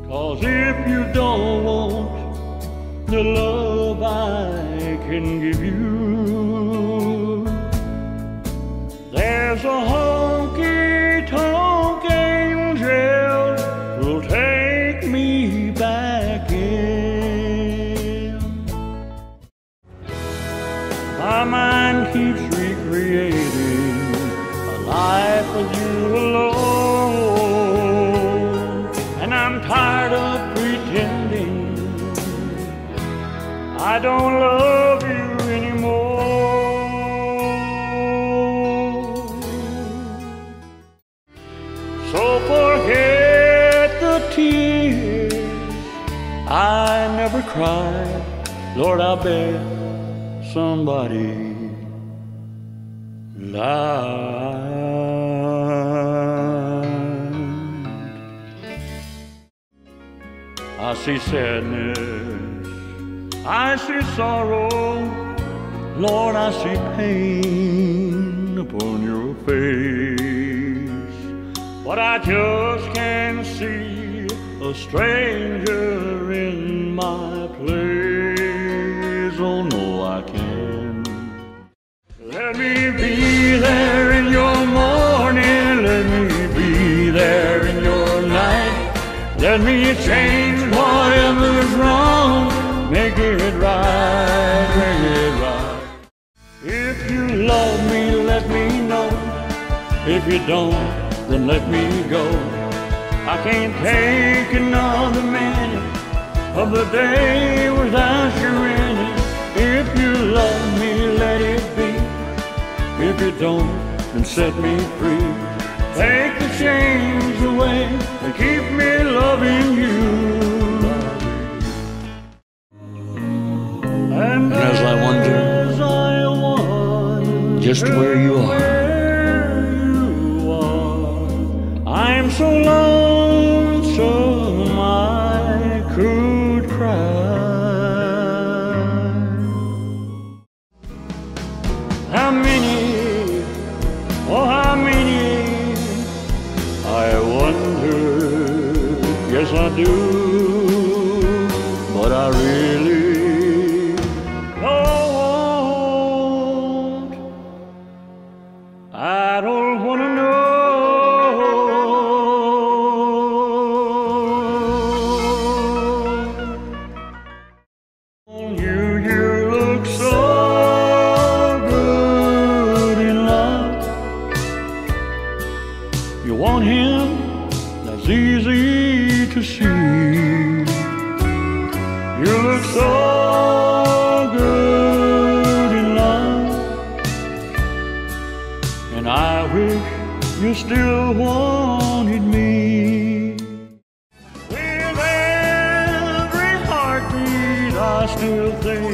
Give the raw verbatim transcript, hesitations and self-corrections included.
'Cause if you don't want the love I can give you, there's a honky tonk angel who'll take me back in. My mind keeps recreating a life with you alone, and I'm tired of pretending I don't love you anymore. So forget the tears I never cried. Lord, I bet somebody lied. I see sadness, I see sorrow, Lord, I see pain upon your face, but I just can't see a stranger in my place. Oh no, I can't. Let me be there in your morning, let me be there in your night. Let me change whatever's wrong, make it right, make it right. If you love me, let me know. If you don't, then let me go. I can't take another minute of the day without you in it. If you love me, let it be. If you don't, then set me free. Take the chains away and keep me loving you. And as I wonder, as I wonder just where you are, where you are, I'm so lonesome I could cry. How many, oh how many, I wonder, yes I do, but I really don't, I don't want to know. You, you look so good in love. You want him, that's easy to see. You look so good in love, and I wish you still wanted me. With every heartbeat I still think